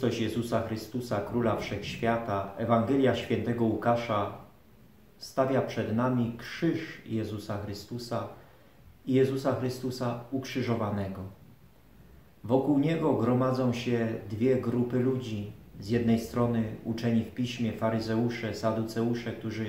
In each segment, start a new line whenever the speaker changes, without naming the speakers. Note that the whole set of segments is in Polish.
Uroczystość Jezusa Chrystusa, Króla Wszechświata, Ewangelia Świętego Łukasza stawia przed nami krzyż Jezusa Chrystusa i Jezusa Chrystusa ukrzyżowanego. Wokół Niego gromadzą się dwie grupy ludzi. Z jednej strony uczeni w Piśmie, faryzeusze, saduceusze, którzy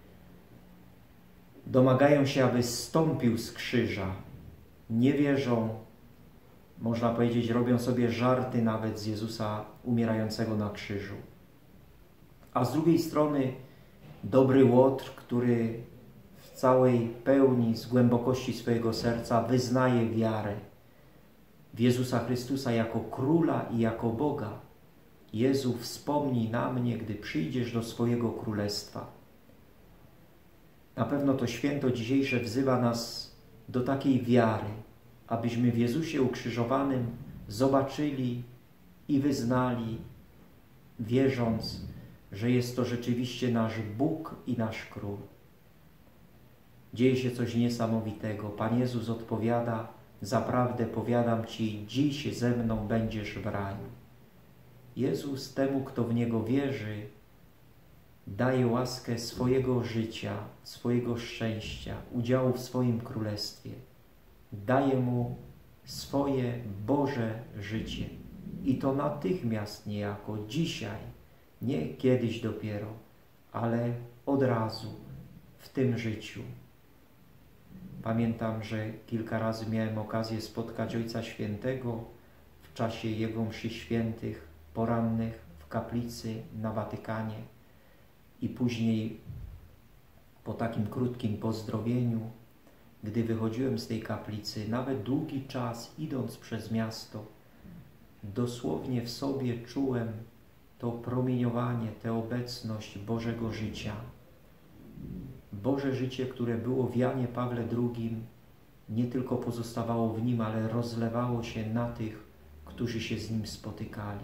domagają się, aby zstąpił z krzyża. Nie wierzą, można powiedzieć, robią sobie żarty nawet z Jezusa umierającego na krzyżu. A z drugiej strony dobry Łotr, który w całej pełni, z głębokości swojego serca wyznaje wiarę w Jezusa Chrystusa jako Króla i jako Boga. Jezu, wspomnij na mnie, gdy przyjdziesz do swojego Królestwa. Na pewno to święto dzisiejsze wzywa nas do takiej wiary, abyśmy w Jezusie ukrzyżowanym zobaczyli i wyznali, wierząc, że jest to rzeczywiście nasz Bóg i nasz Król. Dzieje się coś niesamowitego. Pan Jezus odpowiada: zaprawdę powiadam Ci, dziś ze mną będziesz w raju. Jezus temu, kto w Niego wierzy, daje łaskę swojego życia, swojego szczęścia, udziału w swoim królestwie. Daje mu swoje Boże życie. I to natychmiast, niejako, dzisiaj, nie kiedyś dopiero, ale od razu, w tym życiu. Pamiętam, że kilka razy miałem okazję spotkać Ojca Świętego w czasie Jego mszy świętych porannych w kaplicy na Watykanie i później po takim krótkim pozdrowieniu, gdy wychodziłem z tej kaplicy, nawet długi czas idąc przez miasto, dosłownie w sobie czułem to promieniowanie, tę obecność Bożego życia. Boże życie, które było w Janie Pawle II, nie tylko pozostawało w nim, ale rozlewało się na tych, którzy się z nim spotykali.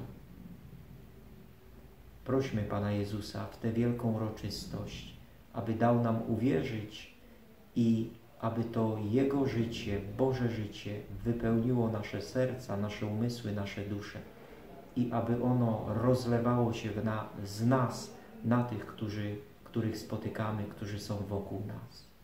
Prośmy Pana Jezusa w tę wielką uroczystość, aby dał nam uwierzyć i aby to Jego życie, Boże życie wypełniło nasze serca, nasze umysły, nasze dusze i aby ono rozlewało się z nas na tych, których spotykamy, którzy są wokół nas.